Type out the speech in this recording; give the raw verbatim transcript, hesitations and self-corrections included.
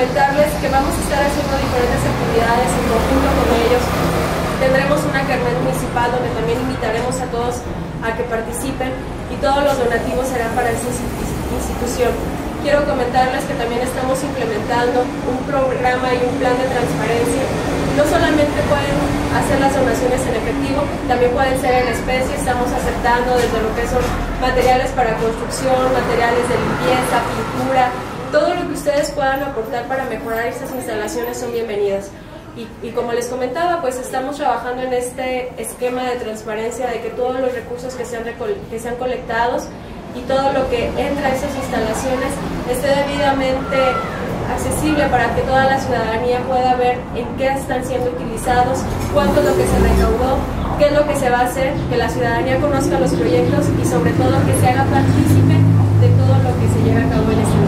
comentarles que vamos a estar haciendo diferentes actividades en conjunto con ellos. Tendremos una kermés municipal donde también invitaremos a todos a que participen y todos los donativos serán para esa institución. Quiero comentarles que también estamos implementando un programa y un plan de transparencia. No solamente pueden hacer las donaciones en efectivo, también pueden ser en especie. Estamos aceptando desde lo que son materiales para construcción, materiales de limpieza, pintura. Todo lo que ustedes puedan aportar para mejorar estas instalaciones son bienvenidas. Y, y como les comentaba, pues estamos trabajando en este esquema de transparencia de que todos los recursos que sean, que sean colectados y todo lo que entra a esas instalaciones esté debidamente accesible para que toda la ciudadanía pueda ver en qué están siendo utilizados, cuánto es lo que se recaudó, qué es lo que se va a hacer, que la ciudadanía conozca los proyectos y sobre todo que se haga partícipe de todo lo que se lleva a cabo en este lugar.